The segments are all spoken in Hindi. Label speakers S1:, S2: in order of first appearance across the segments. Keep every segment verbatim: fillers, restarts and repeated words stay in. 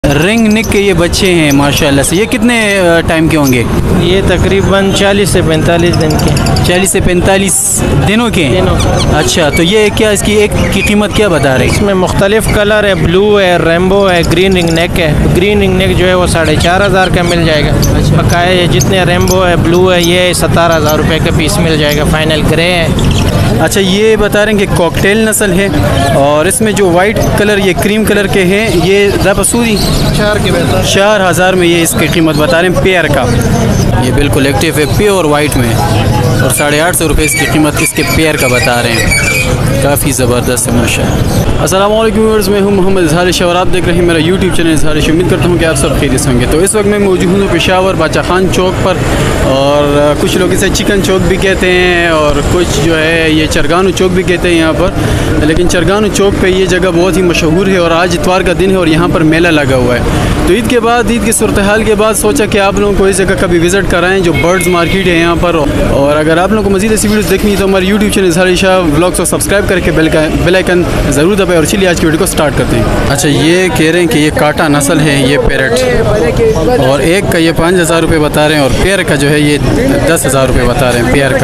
S1: रिंग निक के ये बच्चे हैं माशाल्लाह से। ये कितने टाइम के होंगे?
S2: ये तकरीबन चालीस से पैंतालीस दिन के।
S1: चालीस से पैंतालीस दिनों के
S2: दिनों।
S1: अच्छा, तो ये क्या इसकी एक की कीमत क्या बता रहे हैं?
S2: इसमें मुख्तलिफ कलर है, ब्लू है, रेम्बो है, ग्रीन रिंग नेक है। ग्रीन रिंग नेक जो है वो साढ़े चार हज़ार का मिल जाएगा। अच्छा, बकाया जितने रेम्बो है, ब्लू है, ये सत्तर हज़ार रुपये का पीस मिल जाएगा। फाइनल ग्रे है।
S1: अच्छा, ये बता रहे हैं कि कॉकटेल नस्ल है और इसमें जो वाइट कलर ये क्रीम कलर के हैं ये ज़ापसूरी
S2: चार के बेहतर
S1: चार हज़ार में ये इसकी कीमत बता रहे हैं पेयर का। ये बिल्कुल एक्टिव है, प्योर वाइट में और साढ़े आठ सौ रुपये इसकी कीमत इसके पेयर का बता रहे हैं। काफ़ी ज़बरदस्त है माशाअल्लाह। अस्सलाम वालेकुम व्यूअर्स, मैं हूं मोहम्मद इजहार शाह और आप देख रहे हैं मेरा यूट्यूब चैनल इजहार शाह। उम्मीद करता हूं कि आप सब खैरियत होंगे। तो इस वक्त मैं मौजूद हूँ पेशावर बादशाह खान चौक पर और कुछ लोग इसे चिकन चौक भी कहते हैं और कुछ जो है ये चरगानू चौक भी कहते हैं यहाँ पर। लेकिन चरगानू चौक पे ये जगह बहुत ही मशहूर है और आज इतवार का दिन है और यहाँ पर मेला लगा हुआ है। तो ईद के बाद, ईद की सूरत हाल के बाद सोचा कि आप लोगों को इस जगह कभी विज़िट कराएँ जो बर्ड्स मार्केट है यहाँ पर। और अगर आप लोगों को मज़ीद ऐसी वीडियोस देखनी है तो हमारे YouTube channel Izhar Shah vlogs को सब्सक्राइब करके बेल का बेल आइकन ज़रूर दबाएं। और चलिए आज की वीडियो को स्टार्ट करते हैं। अच्छा, ये कह रहे हैं कि ये काटा नस्ल है ये पैरट और एक का ये पाँच हज़ार रुपये बता रहे हैं और पेयर का जो है ये दस हज़ार रुपये बता रहे हैं पेयर का।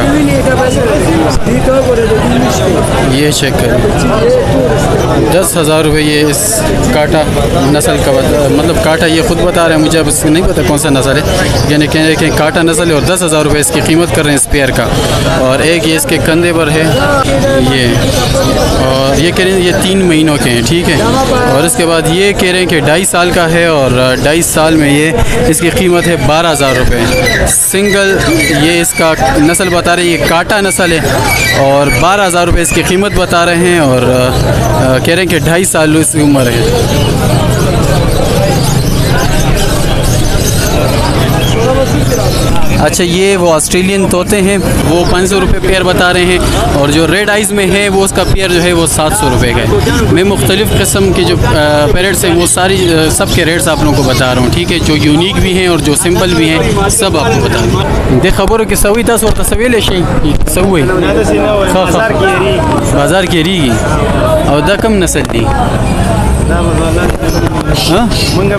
S1: ये चेक करें, दस हज़ार रुपये ये इस काटा नस्ल का बता, मतलब काटा ये ख़ुद बता रहे हैं, मुझे अब इसको नहीं पता कौन सा नस्ल है, यानी कह रहे हैं कि काटा नस्ल है और दस हज़ार रुपये इसकी कीमत कर रहे हैं इस पेयर का। और एक ये इसके कंधे पर है ये, और ये कह रहे हैं ये तीन महीनों के हैं, ठीक है। और इसके बाद ये कह रहे हैं कि ढाई साल का है और ढाई साल में ये इसकी कीमत है बारह हज़ार रुपये सिंगल। ये इसका नस्ल बता रहे हैं, ये काटा नस्ल है और बारह हज़ार रुपये इसकी कीमत बता रहे हैं और कह रहे हैं कि ढाई साल इसकी उम्र है। अच्छा, ये वो ऑस्ट्रेलियन तोते हैं, वो पाँच सौ रुपये पेयर बता रहे हैं और जो रेड आइज़ में है वो उसका पेयर जो है वो सात सौ रुपये का है। मैं मुख्तलिफ़ किस्म के जो पैरेट्स हैं वो सारी सब के रेट्स आप लोगों को बता रहा हूँ, ठीक है। जो यूनिक भी हैं और जो सिंपल भी हैं सब आपको बता रहा हूँ। देख खबर कि सवी दस और तस्वीर शही सवी बाज़ार की रीगी और द कम नस्ल दी। हाँ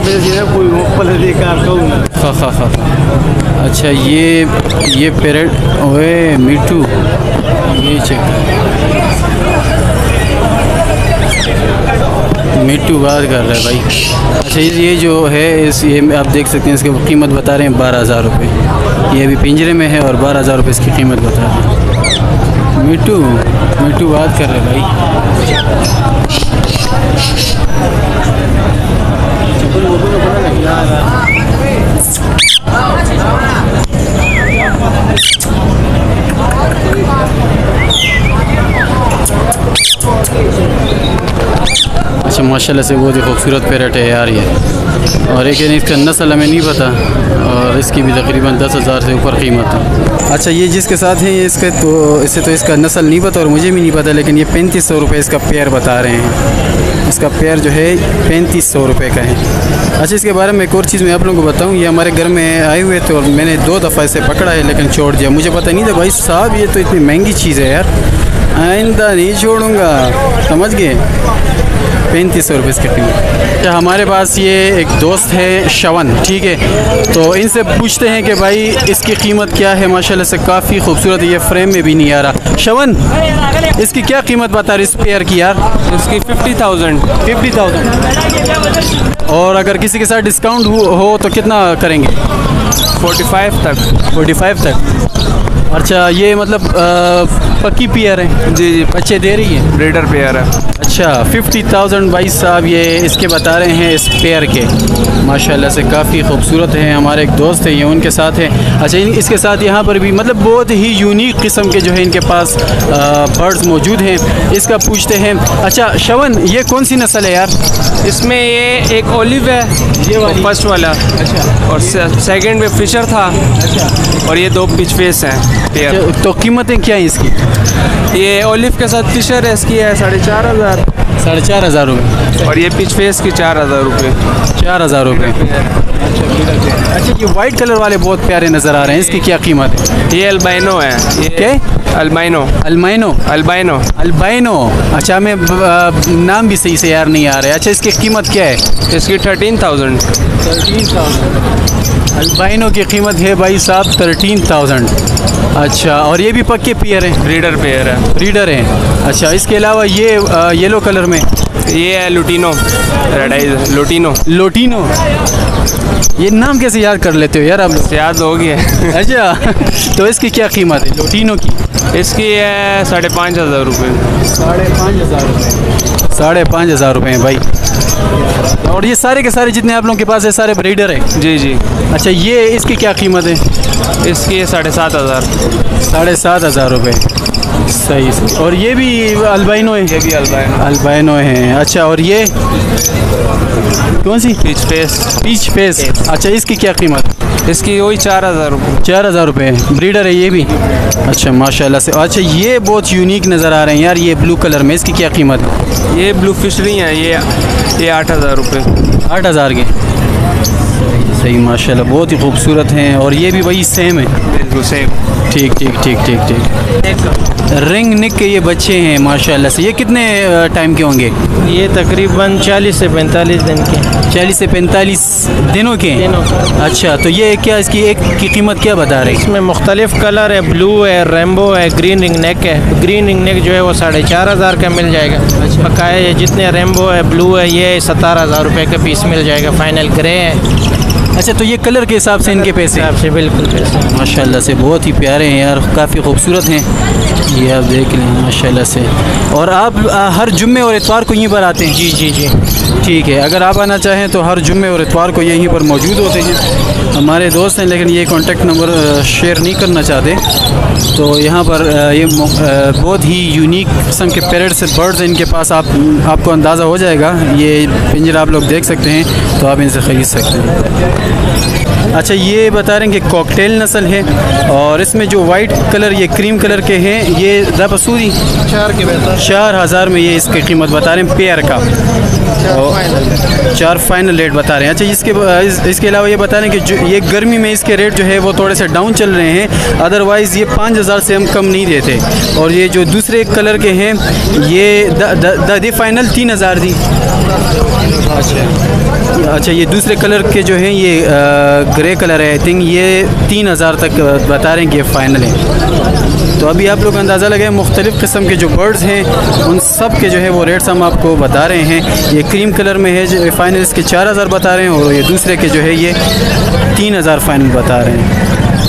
S1: खा खा खा अच्छा, ये ये पैरेट ओए मिठू ये चेक मिट्टू बात कर रहा है भाई। अच्छा, ये जो है इस ये आप देख सकते हैं इसकी कीमत बता रहे हैं बारह हज़ार रुपये। ये अभी पिंजरे में है और बारह हज़ार रुपये इसकी कीमत बता रहे हैं। मिट्टू मिट्टू बात कर रहे हैं भाई। अच्छा, माशाल्लाह से बहुत ही खूबसूरत पैरेट है यार ये। और एक इसका नस्ल हमें नहीं पता और इसकी भी तकरीबन दस हज़ार से ऊपर कीमत है। अच्छा, ये जिसके साथ है ये इसके तो इससे तो इसका नस्ल नहीं पता और मुझे भी नहीं पता, लेकिन ये पैंतीस सौ रुपये इसका पेयर बता रहे हैं। इसका पेयर जो है पैंतीस सौ रुपये का है। अच्छा, इसके बारे में एक और चीज़ मैं आप लोगों को बताऊँ, ये हमारे घर में आए हुए थे और मैंने दो दफ़ा इसे पकड़ा है लेकिन छोड़ दिया। मुझे पता नहीं था भाई साहब ये तो इतनी महंगी चीज़ है यार, आइंदा नहीं छोड़ूंगा, समझ गए। पैंतीस सौ रुपये इसकी कीमत। हमारे पास ये एक दोस्त है शवन, ठीक है, तो इनसे पूछते हैं कि भाई इसकी कीमत क्या है। माशाल्लाह से काफ़ी खूबसूरत है, ये फ्रेम में भी नहीं आ रहा। शवन, इसकी क्या कीमत बता रही इस पेयर की यार?
S2: इसकी फिफ्टी थाउजेंड
S1: फिफ्टी थाउजेंड और अगर किसी के साथ डिस्काउंट हो, हो तो कितना करेंगे?
S2: फोर्टी फाइव तक
S1: फोर्टी फाइव तक। अच्छा, ये मतलब आ, पक्की पेयर है?
S2: जी जी,
S1: बच्चे दे रही है,
S2: ब्रीडर पेयर है।
S1: अच्छा, फिफ्टी थाउजेंड भाई साहब ये इसके बता रहे हैं इस पेयर के। माशाल्लाह से काफ़ी खूबसूरत है। हमारे एक दोस्त है ये उनके साथ है। अच्छा, इसके साथ यहाँ पर भी मतलब बहुत ही यूनिक किस्म के जो है इनके पास बर्ड्स मौजूद हैं। इसका पूछते हैं। अच्छा शवन, ये कौन सी नस्ल है यार?
S2: इसमें ये एक ओलिव है, ये वाली फर्स्ट वाला।
S1: अच्छा,
S2: और सेकंड में फिशर था।
S1: अच्छा,
S2: और ये दो पिच फेस हैं पेयर।
S1: तो कीमतें क्या हैं इसकी?
S2: ये ओलिव के साथ फिशर है, इसकी है साढ़े चार हज़ार
S1: साढ़े चार हज़ार रुपये
S2: और ये पिच फेस की चार हज़ार रुपये
S1: चार हज़ार रुपये अच्छा, ये वाइट कलर वाले बहुत प्यारे नज़र आ रहे हैं, इसकी क्या कीमत है?
S2: ये अल्बाइनो है।
S1: क्या?
S3: Albino
S1: albino
S3: albino
S1: albino. अच्छा, मैं नाम भी सही से यार नहीं आ रहा है। अच्छा, इसकी कीमत क्या है?
S3: इसकी thirteen thousand
S1: thirteen thousand albino की कीमत है भाई साहब थर्टीन थाउजेंड। अच्छा, और ये भी पक्के पेयर हैं?
S3: ब्रीडर पेयर है।
S1: ब्रीडर हैं। अच्छा, इसके अलावा ये येलो कलर में
S3: ये है lutino, red eyes lutino.
S1: Lutino, ये नाम कैसे याद कर लेते हो यार आप?
S3: याद हो गया।
S1: अच्छा, तो इसकी क्या कीमत है लोटिनो की?
S3: इसकी है साढ़े पाँच हज़ार रुपये।
S1: साढ़े पाँच हज़ार रुपये साढ़े पाँच हज़ार रुपये हैं भाई। और ये सारे के सारे जितने आप लोगों के पास है सारे ब्रीडर हैं?
S3: जी जी।
S1: अच्छा, ये इसकी क्या कीमत है?
S3: इसकी साढ़े सात हज़ार
S1: साढ़े सात हज़ार रुपये। सही सही। और ये भी अल्बाइनो है?
S3: ये भी अल्बाइनो
S1: अल्बाइनो हैं। अच्छा, और ये कौन सी?
S3: Peach face.
S1: Peach face. अच्छा, इसकी क्या कीमत?
S3: इसकी वही चार हज़ार रुपये।
S1: चार हज़ार रुपये। ब्रीडर है ये भी? अच्छा, माशाल्लाह से। अच्छा, ये बहुत यूनिक नज़र आ रहे हैं यार, ये ब्लू कलर में, इसकी क्या कीमत है?
S3: ये ब्लू फिशरी है, ये ये आठ हज़ार रुपये।
S1: आठ हज़ार के। सही, माशाल्लाह, बहुत ही खूबसूरत हैं। और ये भी वही सेम है?
S3: बिल्कुल सेम।
S1: ठीक ठीक ठीक ठीक ठीक। रिंग निक के ये बच्चे हैं माशाल्लाह से। ये कितने टाइम के होंगे?
S2: ये तकरीबन चालीस से पैंतालीस दिन के।
S1: चालीस से पैंतालीस दिनों के?
S2: दिनों के।
S1: अच्छा, तो ये क्या इसकी एक की कीमत क्या बता रहे हैं?
S2: इसमें मुख्तलिफ कलर है, ब्लू है, रेम्बो है, ग्रीन रिंग नेक है। ग्रीन रिंग नेक जो है वो साढ़े चार हज़ार का मिल जाएगा।
S1: अच्छा।
S2: बकाया जितने रेम्बो है, ब्लू है, ये सत्तर हज़ार रुपये का पीस मिल जाएगा। फाइनल ग्रे है।
S1: अच्छा, तो ये कलर के हिसाब से इनके पैसे?
S2: हिसाब से बिल्कुल पैसे।
S1: माशाल्लाह से बहुत ही प्यारे हैं यार, काफ़ी खूबसूरत हैं। ये आप देख लें माशाल्लाह से। और आप आ, हर जुम्मे और इतवार को यहीं पर आते हैं?
S2: जी जी जी।
S1: ठीक है, अगर आप आना चाहें तो हर जुम्मे और इतवार को यहीं पर मौजूद होते हैं। हमारे दोस्त हैं लेकिन ये कॉन्टेक्ट नंबर शेयर नहीं करना चाहते। तो यहाँ पर ये बहुत ही यूनिक किस्म के पैरट्स बर्ड्स हैं इनके पास। आप आपको अंदाज़ा हो जाएगा, ये पिंजरा आप लोग देख सकते हैं, तो आप इनसे ख़रीद सकते हैं। अच्छा, ये बता रहे हैं कि कॉकटेल नस्ल है और इसमें जो वाइट कलर ये क्रीम कलर के हैं ये ज़ापसूरी
S2: चार के बेहतर
S1: चार हज़ार में ये इसकी कीमत बता रहे हैं पेयर का। चार फाइनल रेट बता रहे हैं। अच्छा, इसके इस, इसके अलावा ये बता रहे हैं कि जो ये गर्मी में इसके रेट जो है वो थोड़े से डाउन चल रहे हैं, अदरवाइज़ ये पाँच हज़ार से हम कम नहीं देते। और ये जो दूसरे कलर के हैं ये द दी फाइनल तीन हज़ार दी। अच्छा अच्छा, ये दूसरे कलर के जो हैं ये ग्रे कलर है आई थिंक, ये तीन हज़ार तक बता रहे हैं कि ये फ़ाइनल है। तो अभी आप लोग अंदाज़ा लगाएं मुख्तलिफ़ किस्म के जो बर्ड्स हैं उन सब के जो है वो रेट्स हम आपको बता रहे हैं। ये क्रीम कलर में है जो फ़ाइनल इसके चार हज़ार बता रहे हैं और ये दूसरे के जो है ये तीन हज़ार फ़ाइनल बता रहे हैं।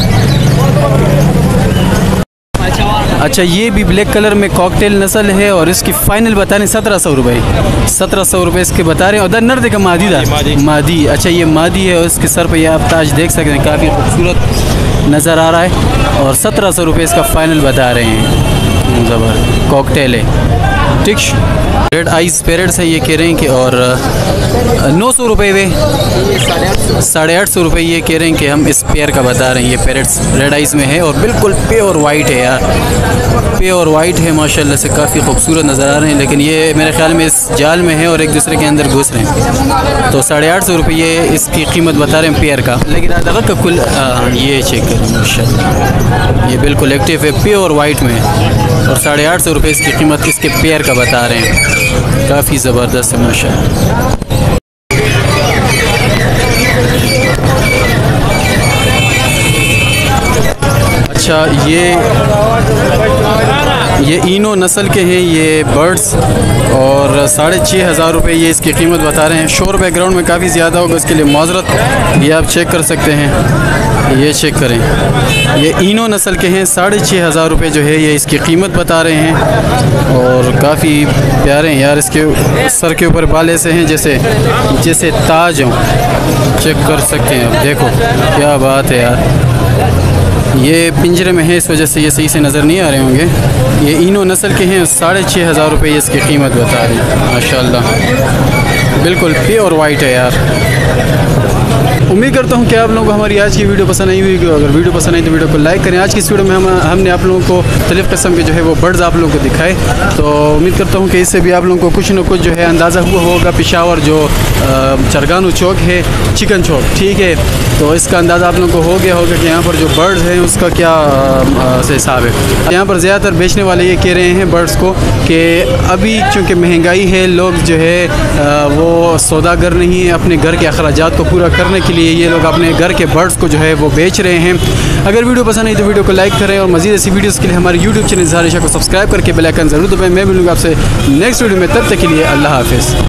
S1: अच्छा, ये भी ब्लैक कलर में कॉकटेल नस्ल है और इसकी फ़ाइनल बता रहे हैं सत्रह सौ रुपये सत्रह सौ रुपये इसके बता रहे हैं। उधर नर देखा मादी था मादी। अच्छा, ये मादी है और इसके सर पे ये आप ताज देख सकते हैं, काफ़ी खूबसूरत नज़र आ रहा है और सत्रह सौ रुपये इसका फ़ाइनल बता रहे हैं। ज़बर कॉकटेल है। ठीक, रेड आइज पैरेट्स है ये कह रहे हैं कि और नौ सौ रुपये वे साढ़े आठ सौ रुपये ये कह रहे हैं कि हम इस पेयर का बता रहे हैं। ये पैरेट्स रेड आइज में है और बिल्कुल प्योर वाइट है यार, प्योर वाइट है माशाल्लाह से, काफ़ी खूबसूरत नज़र आ रहे हैं। लेकिन ये मेरे ख्याल में इस जाल में है और एक दूसरे के अंदर घुस रहे हैं। तो साढ़े आठ सौ रुपये इसकी कीमत बता रहे हैं पेयर का। लेकिन अगर का कुल हाँ ये चेक करें माशाल्लाह, ये बिल्कुल एक्टिव है, प्योर वाइट में और साढ़े आठ सौ रुपये इसकी कीमत इसके पेयर का बता रहे हैं। काफ़ी ज़बरदस्त है माशाल्लाह। अच्छा, ये ये इनो नस्ल के हैं ये बर्ड्स और साढ़े छः हज़ार रुपये ये इसकी कीमत बता रहे हैं। शोर बैकग्राउंड में काफ़ी ज़्यादा होगा, इसके लिए माजरत। ये आप चेक कर सकते हैं, ये चेक करें, ये इनो नस्ल के हैं। साढ़े छः हज़ार रुपये जो है ये इसकी कीमत बता रहे हैं और काफ़ी प्यारे हैं यार। इसके सर के ऊपर बाल ऐसे हैं जैसे जैसे ताज हों, चेक कर सकते हैं आप, देखो क्या बात है यार। ये पिंजरे में है इस वजह से ये सही से नज़र नहीं आ रहे होंगे। ये इनो नस्ल के हैं, साढ़े छः हज़ार रुपये इसकी कीमत बता रहे हैं। माशाल्लाह बिल्कुल प्योर वाइट है यार। उम्मीद करता हूँ कि आप लोगों को हमारी आज की वीडियो पसंद आई हुई। अगर वीडियो पसंद आई तो वीडियो को लाइक करें। आज की इस वीडियो में हम हमने आप लोगों को मुख्तलिफ़ किस्म के जो है वो बर्ड्स आप लोगों को दिखाए। तो उम्मीद करता हूँ कि इससे भी आप लोगों को कुछ न कुछ जो है अंदाज़ा हुआ होगा। पेशावर जो चरगानू चौक है, चिकन चौक, ठीक है, तो इसका अंदाज़ा आप लोगों को हो गया होगा कि यहाँ पर जो बर्ड्स हैं उसका क्या से हिसाब है। यहाँ पर ज़्यादातर बेचने वाले ये कह रहे हैं बर्ड्स को कि अभी चूँकि महंगाई है, लोग जो है वो सौदागर नहीं है, अपने घर के अखराजात को पूरा करने के लिए ये लोग अपने घर के बर्ड्स को जो है वो बेच रहे हैं। अगर वीडियो पसंद आई तो वीडियो को लाइक करें और मज़ीद ऐसी वीडियोज़ के लिए हमारे यूट्यूब चैनल ज़ारिशा को सब्सक्राइब करके बेल आइकन ज़रूर दबाएं। मैं मिलूँगा आपसे नेक्स्ट वीडियो में, तब तक के लिए अल्लाह हाफ़िज़।